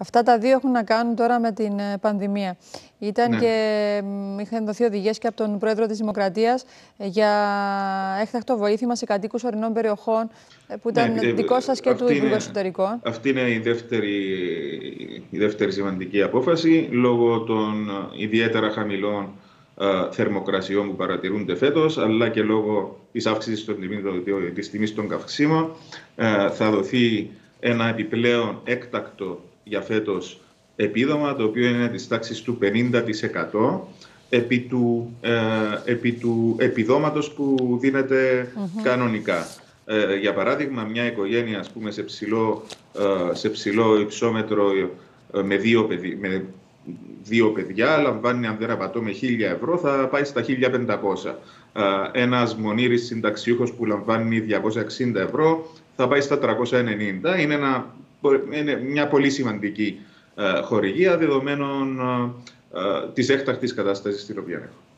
Αυτά τα δύο έχουν να κάνουν τώρα με την πανδημία. Είχαν δοθεί οδηγίες και από τον Πρόεδρο της Δημοκρατίας για έκτακτο βοήθημα σε κατοίκους ορεινών περιοχών, που ήταν δικό σας και του Υπουργού Εσωτερικών. Αυτή είναι η δεύτερη σημαντική απόφαση, λόγω των ιδιαίτερα χαμηλών θερμοκρασιών που παρατηρούνται φέτος, αλλά και λόγω της αύξησης της τιμής των καυσίμων. Θα δοθεί ένα επιπλέον έκτακτο για φέτος επίδομα, το οποίο είναι της τάξης του 50% επί του επιδόματος που δίνεται κανονικά. Για παράδειγμα, μια οικογένεια, ας πούμε, σε ψηλό υψόμετρο με δύο παιδιά λαμβάνει, αν δεν απατώ, με 1.000 ευρώ, θα πάει στα 1.500. Ένας μονήρης συνταξιούχος που λαμβάνει 260 ευρώ θα πάει στα 390. Είναι μια πολύ σημαντική χορηγία δεδομένων της έκτακτης κατάστασης στην οποία έχω.